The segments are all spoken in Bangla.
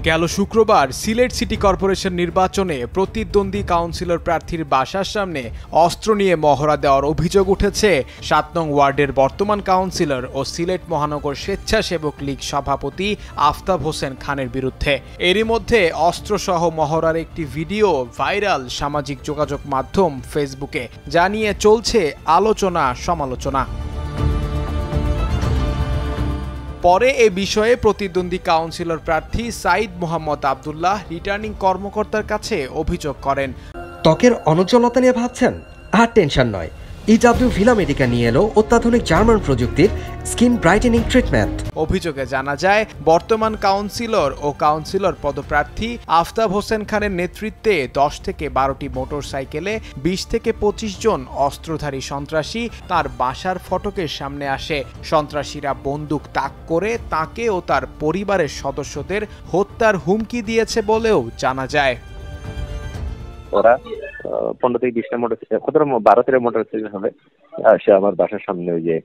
গেল শুক্রবার সিলেট সিটি কর্পোরেশন নির্বাচনে প্রতিদ্বন্দ্বী কাউন্সিলর প্রার্থীর বাসার সামনে অস্ত্র নিয়ে মহড়া দেওয়ার অভিযোগ উঠেছে ৭ নং ওয়ার্ডের বর্তমান কাউন্সিলর ও সিলেট মহানগর স্বেচ্ছাসেবক লীগ সভাপতি আফতাব হোসেন খানের বিরুদ্ধে। এরই মধ্যে অস্ত্রসহ মহড়ার একটি ভিডিও ভাইরাল সামাজিক যোগাযোগ মাধ্যম ফেসবুকে, যা নিয়ে চলছে আলোচনা সমালোচনা। পরে এ বিষয়ে প্রতিদ্বন্দ্বী কাউন্সিলর প্রার্থী সাইদ মোহাম্মদ আবদুল্লাহ রিটার্নিং কর্মকর্তার কাছে অভিযোগ করেন। ত্বকের অনুজ্জ্বলতা নিয়ে ভাবছেন? আর টেনশন নয়, ইডব্লিউ ভিলা মেডিকা নিয়ে এলো অত্যাধুনিক জার্মান প্রযুক্তির স্কিন ব্রাইটেনিং ট্রিটমেন্ট। অভিযোগে জানা যায়, বর্তমান কাউন্সিলর ও কাউন্সিলর পদপ্রার্থী আফতাব হোসেন খানের নেতৃত্বে ১০ থেকে ১২টি মোটরসাইকেলে ২০ থেকে ২৫ জন অস্ত্রধারী সন্ত্রাসী তার বাসার ফটকের সামনে আসে। সন্ত্রাসীরা বন্দুক তাক করে তাকে ও তার পরিবারের সদস্যদের হত্যার হুমকি দিয়েছে বলেও জানা যায়। ওরা ১৫ থেকে ২০টা মোটরসাইকেল, ১২-১৩ মোটরসাইকেল হবে, সে আমার বাসার সামনে ওই যে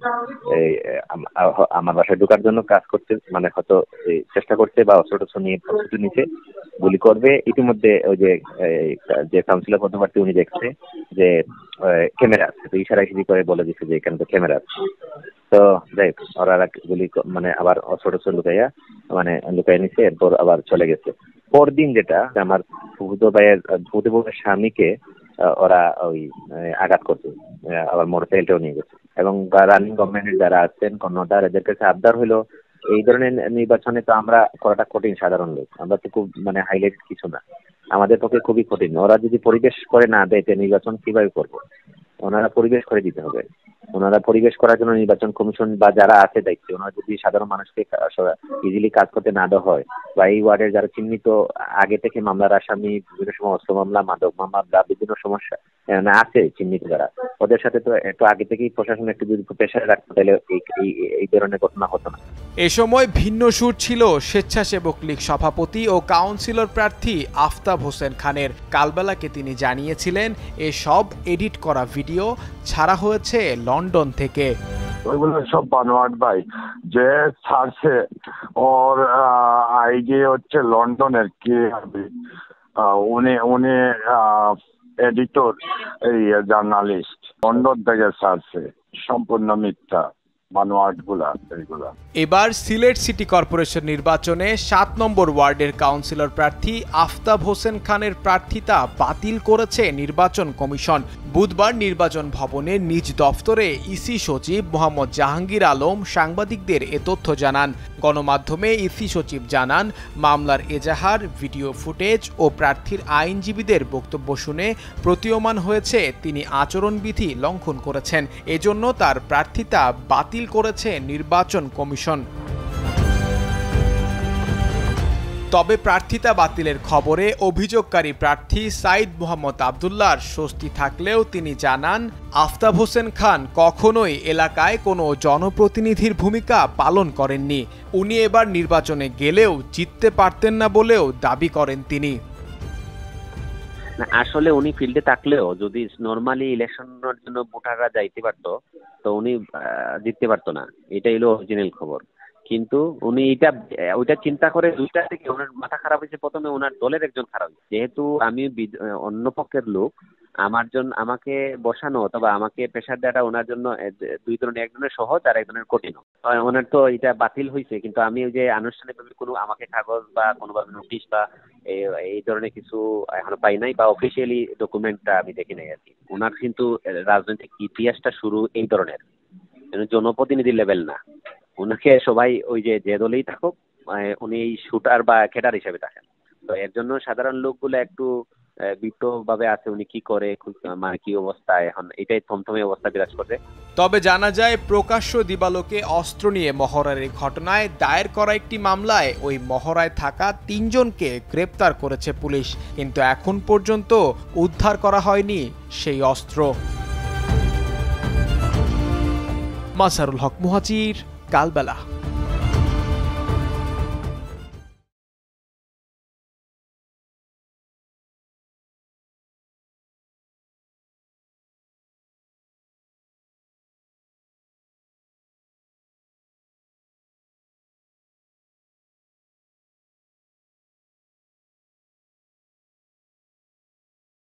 আমার বাসায় ঢোকার জন্য কাজ করতে, মানে হয়তো চেষ্টা করছে বা অস্ত্র নিয়ে প্রস্তুতি নিচ্ছে, গুলি করবে। ইতিমধ্যে ওই যে কাউন্সিলর পদপ্রার্থী উনি দেখছে যে ক্যামেরা আছে, তো ইশারা ইশারি করে বলে দিচ্ছে যে এখানে তো ক্যামেরা আছে। তো যাই ওরা গুলি মানে আবার অস্ত্র লুকাই নিচ্ছে, এরপর আবার চলে গেছে। পরদিন যেটা আমার ফুফুতো ভাইয়ের স্বামীকে ওরা ওই আঘাত করছে, আবার মোটরসাইকেলটাও নিয়ে গেছে। এবং রানিং গভর্নমেন্টের যারা আছেন কর্ণধার, এদের কাছে আবদার হলো এই ধরনের নির্বাচনে তো আমরা করাটা কঠিন, সাধারণ লোক আমরা তো খুব হাইলাইট কিছু না, আমাদের পক্ষে খুবই কঠিন। ওরা যদি পরিবেশ করে না দেয় নির্বাচন কিভাবে করবো? ওনারা পরিবেশ করে দিতে হবে। ওনারা পরিবেশ করার জন্য নির্বাচন কমিশন বা যারা আছে দায়িত্বে, ওনারা যদি সাধারণ মানুষকে ইজিলি কাজ করতে না দেওয়া হয়, বা এই ওয়ার্ডের যারা চিহ্নিত আগে থেকে মামলার আসামি, বিভিন্ন সময় অস্ত্র মামলা, মাদক মামলা, বিভিন্ন সমস্যা আছে চিহ্নিত যারা, ওদের সাথে তো একটু আগে থেকেই প্রশাসন একটু যদি প্রেশারে রাখতে, তাহলে এই ধরনের ঘটনা হতো না। এ সময় ভিন্ন সুর ছিল স্বেচ্ছাসেবক লীগ সভাপতি ও কাউন্সিলর প্রার্থী আফতাব হোসেন খানের। কালবেলাকে তিনি জানিয়েছিলেন, এসব এডিট করা ভিডিও ছাড়া হয়েছে লন্ডন থেকে। ওইগুলো সব বানোয়াট ভাই, যে ছাড়ছে ওর আইডি হচ্ছে লন্ডনের, কে উনি এডিটর, এই জার্নালিস্ট, লন্ডন থেকে ছাড়ছে, সম্পূর্ণ মিথ্যা। এবার সিলেট সিটি কর্পোরেশন নির্বাচনে ৭ নম্বর ওয়ার্ডের কাউন্সিলর প্রার্থী আফতাব হোসেন খানের প্রার্থিতা বাতিল করেছে নির্বাচন কমিশন। বুধবার নির্বাচন ভবনে নিজ দফতরে ইসি সচিব মোহাম্মদ জাহাঙ্গীর আলম সাংবাদিকদের এ তথ্য জানান। গণমাধ্যমে ইসি সচিব জানান, মামলার এজাহার, ভিডিও ফুটেজ ও প্রার্থীর আইনজীবীদের বক্তব্য শুনে প্রতীয়মান হয়েছে তিনি আচরণবিধি লঙ্ঘন করেছেন। এজন্য তার প্রার্থিতা বাতিল করেছে নির্বাচন কমিশন। তবে প্রার্থিতা বাতিলের খবরে অভিযোগকারী প্রার্থী সাইদ মোহাম্মদ আবদুল্লাহর স্বস্তি থাকলেও তিনি জানান, আফতাব হোসেন খান কখনোই এলাকায় কোনো জনপ্রতিনিধির ভূমিকা পালন করেননি। উনি এবার নির্বাচনে গেলেও জিততে পারতেন না বলেও দাবি করেন তিনি। আসলে উনি ফিল্ডে থাকলেও যদি নরমালি ইলেকশনের জন্য ভোটাররা যাইতে পারতো, তো উনি জিততে পারতো না, এটাই হলো অরিজিনাল খবর। কিন্তু উনি ওইটা চিন্তা করে ২টা থেকে ওনার মাথা খারাপ হয়েছে। প্রথমে ওনার দলের একজন খারাপ, যেহেতু আমি অন্য পক্ষের লোক, আমাকে বসানো অথবা আমাকে প্রেশার দেওয়াটা ওনার জন্য দুই ধরনের, একজনের সহজ আর একজনের কঠিন। ওনার তো এটা বাতিল হয়েছে, কিন্তু আমি ওই যে আনুষ্ঠানিকভাবে কোনো আমাকে কাগজ বা কোনোভাবে নোটিশ বা এই ধরনের কিছু এখনো পাই নাই, বা অফিসিয়ালি ডকুমেন্টটা আমি দেখি নাই আর কি। ওনার কিন্তু রাজনৈতিক ইতিহাসটা শুরু এই ধরনের, জনপ্রতিনিধি লেভেল না। ওনাকে সবাই ওই যে দলেই থাকুক, উনি শুটার বা খেটার হিসেবে থাকেন। তো এর জন্য সাধারণ লোকগুলো একটু বিপ্লবভাবে আছে, উনি কি করে, কি অবস্থা, এখন এটাই থমথমে অবস্থা বিরাজ করছে। তবে জানা যায়, প্রকাশ্য দিবালোকে অস্ত্র নিয়ে মহড়ার ঘটনায় দায়ের করা একটি মামলায় ওই মহড়ায় থাকা ৩ জনকে গ্রেপ্তার করেছে পুলিশ, কিন্তু এখন পর্যন্ত উদ্ধার করা হয়নি সেই অস্ত্র। মাসারুল হক মুহাজির, কালবেলা।